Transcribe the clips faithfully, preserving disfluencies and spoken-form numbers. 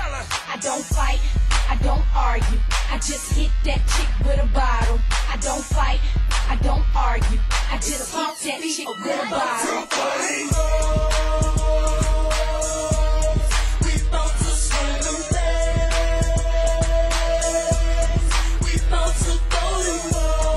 I don't fight, I don't argue. I just hit that chick with a bottle. I don't fight, I don't argue. I just hit that chick with a bottle. We about to swing them things. We about to go to war.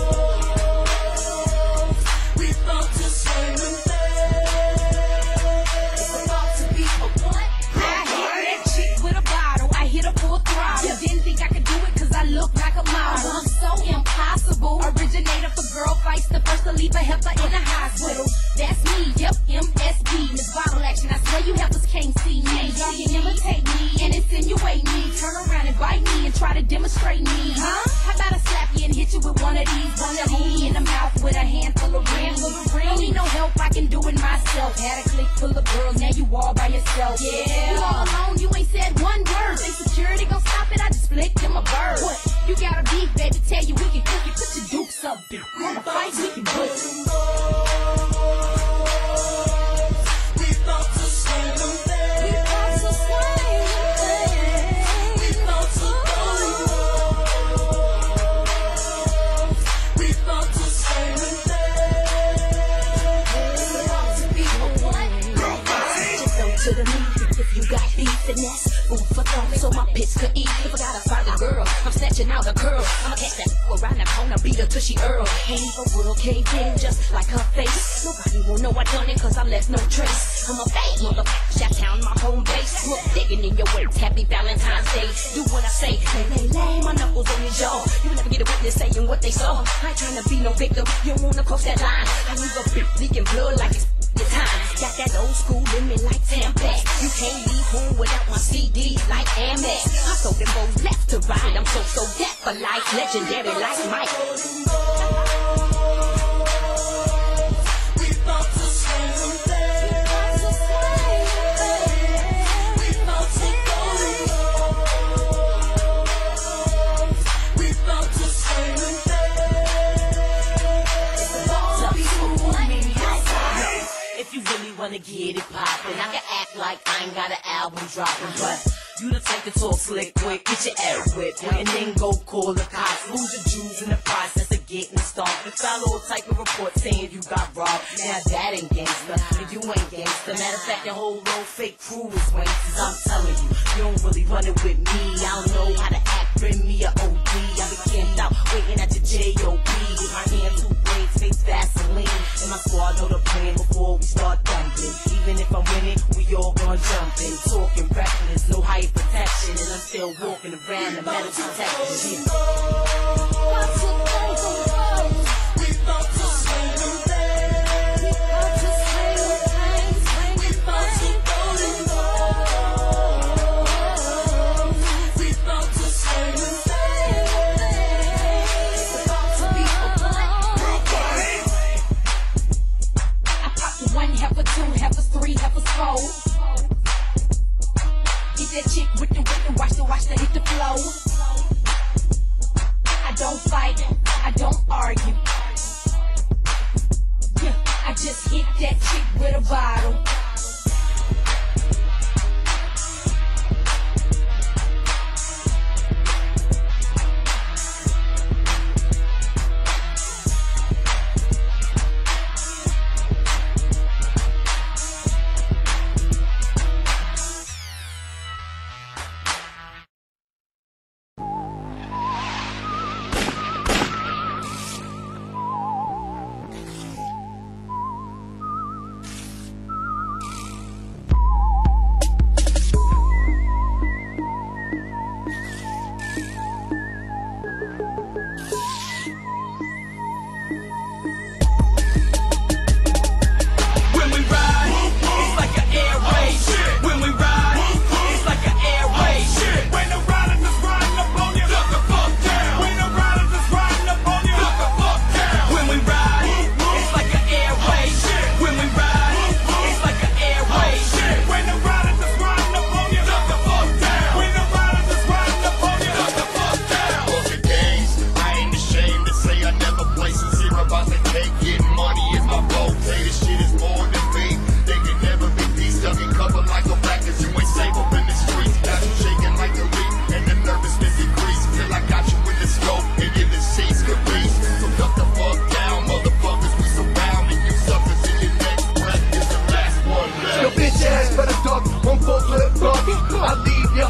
We about to swing them things. It's about to be a what? I hit that chick with a bottle. I hit her full throttle. Didn't think I could do it cause I look like a model. I'm so impossible. Originator for girl fights. The first to leave a heifer in the hospital. That's me, yep, M S D. Miss Bottle Action, I swear you heifers can't see me. Y'all can imitate me and insinuate me. Turn around and bite me and try to demonstrate me. Huh? How about I slap you and hit you with one of these? One of these in the mouth with a handful of rings. Don't need no help, I can do it myself. Had a clique full of girls, now you all by yourself. Yeah, you all alone, you ain't said one word. Think security gon' stop it, I just flicked them a bird. What? You got a beef, baby, tell you we can cook it. Put your dukes up, dude. Wanna fight, we can put it. We about to swing them things. We about to swing them things. We about to go to war. We about to swing them things. It's about to be a what? Girl fight. Just don't to the meat. If you got beef, finesse, food for thought, so my pits could eat. If I gotta find a girl, I'm snatching out the curl. I'ma catch that around the corner, beat her till she earl. Ain't a world caved in, just like her face. Nobody will know I done it, cause I left no trace. I'm a fake motherfucker, Shack Town, my home base. Look, digging in your waist, happy Valentine's Day. Do what I say, lay, lay, lay, my knuckles on your jaw. You never get a witness saying what they saw. I ain't trying to be no victim, you don't wanna cross that line. I leave a bit leaking blood like it's the time. Got that old school in me like Tampax. You can't leave home without my C D like Amex. I sold them both left to right. I'm so so deaf for life, legendary like Mike. We about to swing them things. We about to go to war. We about to swing them things. It's about to be a woman outside. If you really wanna get it poppin', I can act like I ain't got an album dropping, but you the type to talk slick quick, get your air whipped, and then go call the cops. Lose your jewels in the process of getting started. And file all type of report saying you got robbed. Now that ain't gangsta, and you ain't gangsta. Matter of fact, your whole little fake crew is wankers. I'm telling you, you don't really run it with me. I don't know how to act, bring me a O D. I be camped out, waiting at your J O B with my hand two blades, face Vaseline. And my squad know the plan before we start dumping. Even if I'm winning, we all gonna jump in. Talking reckless, no height protection, and I'm still walking around the metal detector. What's it we about to swing them things. We about to swing them things. We about to go to war. We about to swing them things. It's about to be a black fight. I popped one heifer, two heifers, three heifers, four. Get that chick with the with the watch the watch the hit the flow. I don't fight, I don't argue. Yeah, I just hit that chick with a bottle.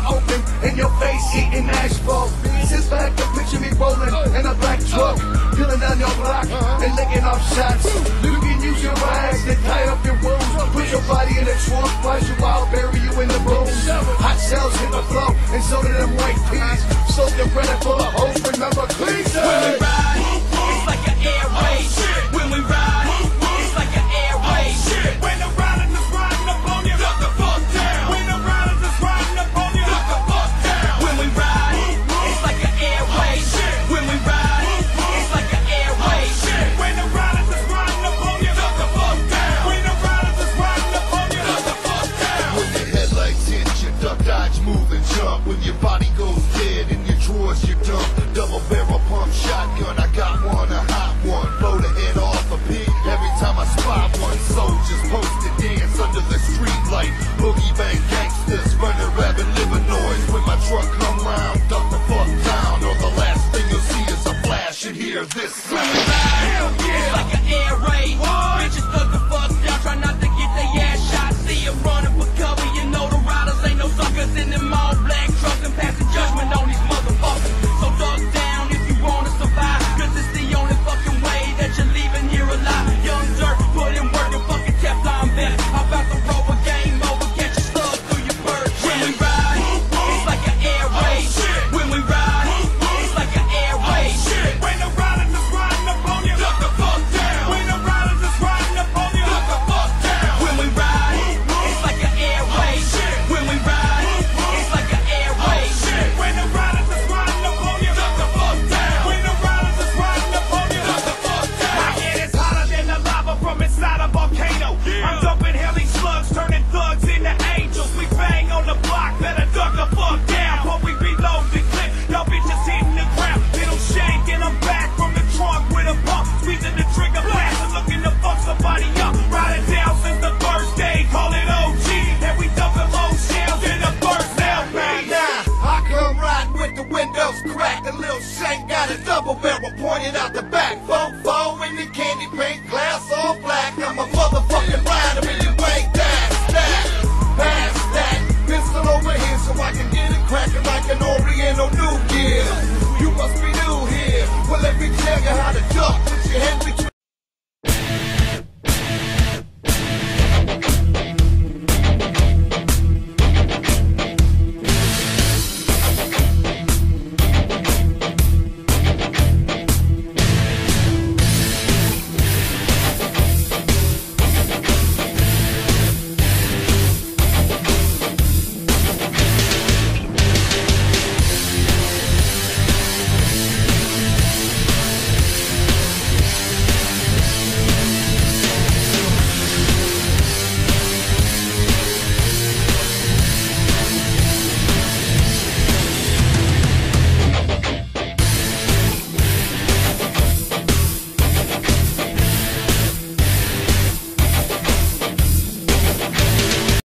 open, in your face eating asphalt. Sit back and picture me rolling in a black truck, peeling down your block and licking off shots. You can use your rags to tie up your wounds, put your body in the trunk, wash you out, bury you in the room. Hot shells hit the flow, and so do them white peas. Soak the bread full of hoes, remember clean. When we ride, it's like an air raid. When we ride, it's like an air raid. When the riders is riding up on you, duck the fuck down. When the riders is riding up on you, duck the fuck down. When we ride, it's like an air raid. When we ride, it's like an air raid. When the riders is riding up on you, duck the fuck down. When the riders is riding up on you, duck the fuck down. When your headlights hit, you duck, dodge, move, and jump. When your body goes dead in your drawers, you dump. Double barrel pump shotgun, I got one, a hot one. Blow the head off a pig every time I spot one. Soldiers posted dance under the street light. Boogie bang gangsters running rapid, living noise. When my truck come round, duck the fuck down, or the last thing you'll see is a flash and hear this sound. Hell It's yeah. like an air raid. Bitches duck the fuck down, try not to get their ass shot. See them running for cover, you know the riders ain't no suckers in them all black trucks and passing judgment on these motherfuckers. So duck down if you wanna survive, cause it's the only fucking way that you're leaving here alive. Young dirt, put in work and fucking Teflon vest. How about the rover game over, catch a slug through your bird. When we ride, it's like an air raid. When we ride, it's like an air raid. When the riders is riding up on you, duck the fuck down. When the riders is riding up on you, duck the fuck down. When we ride, it's like an air raid. When we ride, it's like an air raid. When the riders is riding up on you, duck the fuck down. When the riders is riding up on you, duck the fuck down. My head is hotter than the lava from inside a volcano. I'm dumping heli slugs, turning thugs into angels. We bang on the block, better duck the fuck down. But we reload the clip, y'all bitches hitting the ground. Little shake and I'm back from the trunk with a pump, squeezing the trigger blast and looking to fuck somebody up. Riding down since the first day, call it O G, and we dumping low shells in the first L P. Now, I come riding with the windows cracked. A little shank got a double barrel pointed out the back. Fofo in the candy paint glass all black. I'm a motherfucking rider and you ain't that. That, pass that. Pistol over here so I can get it cracking like an Oriental New Year. You must be new here. Well, let me tell you how to duck. Put your head between